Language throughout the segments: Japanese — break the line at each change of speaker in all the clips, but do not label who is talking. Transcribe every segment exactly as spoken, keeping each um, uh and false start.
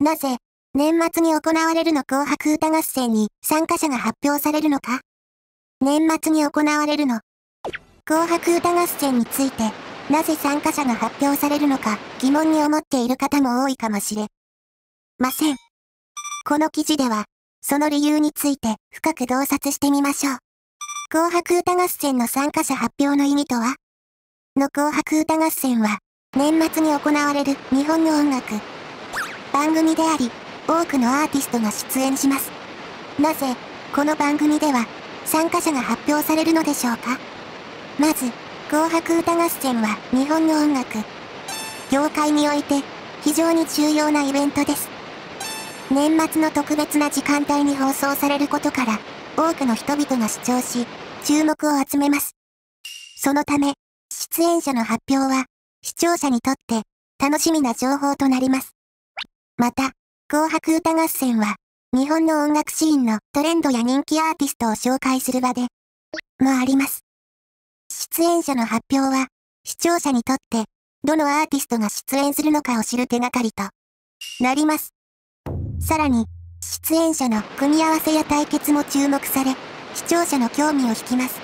なぜ、年末に行われるの紅白歌合戦に参加者が発表されるのか？年末に行われるの紅白歌合戦について、なぜ参加者が発表されるのか疑問に思っている方も多いかもしれません。この記事では、その理由について深く洞察してみましょう。紅白歌合戦の参加者発表の意味とは？の紅白歌合戦は、年末に行われる日本の音楽番組であり、多くのアーティストが出演します。なぜ、この番組では、参加者が発表されるのでしょうか？まず、紅白歌合戦は日本の音楽業界において非常に重要なイベントです。年末の特別な時間帯に放送されることから、多くの人々が視聴し、注目を集めます。そのため、出演者の発表は、視聴者にとって楽しみな情報となります。また、紅白歌合戦は、日本の音楽シーンのトレンドや人気アーティストを紹介する場でもあります。出演者の発表は、視聴者にとって、どのアーティストが出演するのかを知る手がかりとなります。さらに、出演者の組み合わせや対決も注目され、視聴者の興味を引きます。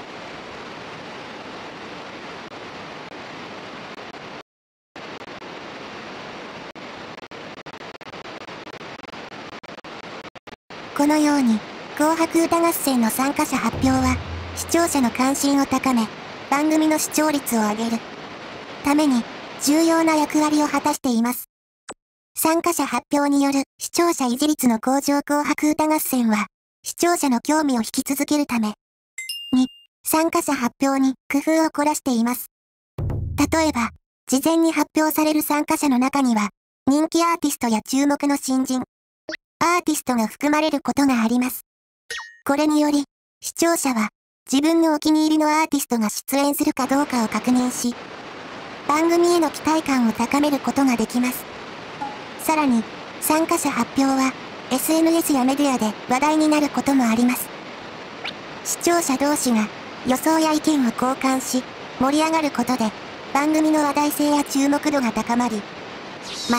このように、紅白歌合戦の参加者発表は、視聴者の関心を高め、番組の視聴率を上げるために、重要な役割を果たしています。参加者発表による視聴者維持率の向上紅白歌合戦は、視聴者の興味を引き続けるために、参加者発表に工夫を凝らしています。例えば、事前に発表される参加者の中には、人気アーティストや注目の新人、アーティストが含まれることがあります。これにより、視聴者は、自分のお気に入りのアーティストが出演するかどうかを確認し、番組への期待感を高めることができます。さらに、参加者発表は、エスエヌエス やメディアで話題になることもあります。視聴者同士が予想や意見を交換し、盛り上がることで、番組の話題性や注目度が高まります。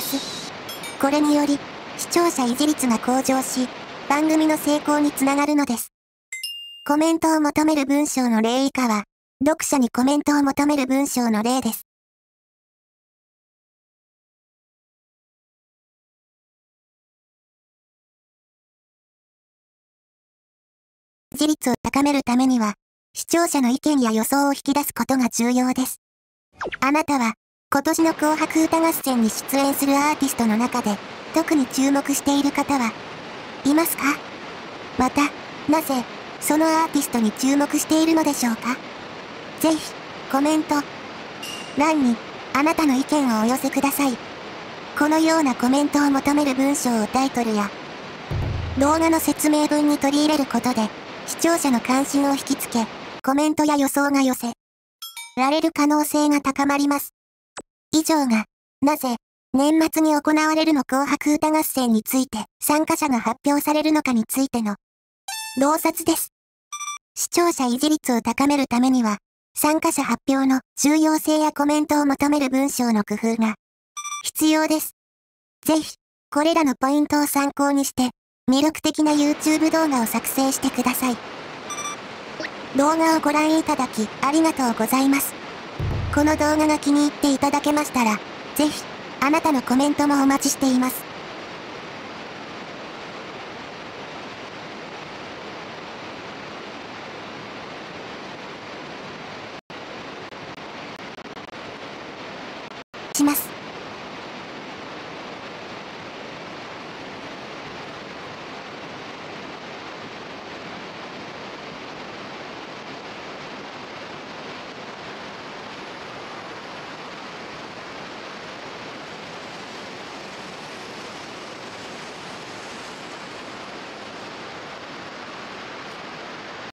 これにより、視聴者維持率が向上し、番組の成功につながるのです。コメントを求める文章の例以下は、読者にコメントを求める文章の例です。維持率を高めるためには、視聴者の意見や予想を引き出すことが重要です。あなたは、今年の紅白歌合戦に出演するアーティストの中で、特に注目している方はいますか？また、なぜ、そのアーティストに注目しているのでしょうか？ぜひ、コメント欄に、あなたの意見をお寄せください。このようなコメントを求める文章をタイトルや、動画の説明文に取り入れることで、視聴者の関心を引きつけ、コメントや予想が寄せられる可能性が高まります。以上が、なぜ、年末に行われるの紅白歌合戦について参加者が発表されるのかについての洞察です。視聴者維持率を高めるためには、参加者発表の重要性やコメントを求める文章の工夫が必要です。ぜひ、これらのポイントを参考にして、魅力的な YouTube 動画を作成してください。動画をご覧いただきありがとうございます。この動画が気に入っていただけましたら、ぜひ、あなたのコメントもお待ちしています。します。